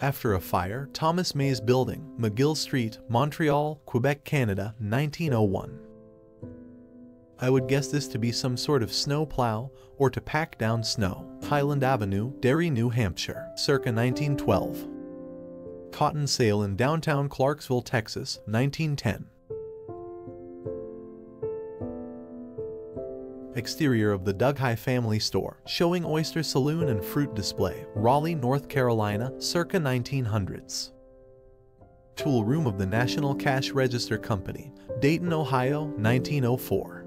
After a fire, Thomas Mays Building, McGill Street, Montreal, Quebec, Canada, 1901. I would guess this to be some sort of snow plow or to pack down snow. Highland Avenue, Derry, New Hampshire, circa 1912. Cotton sale in downtown Clarksville, Texas, 1910. Exterior of the Dughigh family store, showing oyster saloon and fruit display, Raleigh, North Carolina, circa 1900s. Tool room of the National Cash Register Company, Dayton, Ohio, 1904.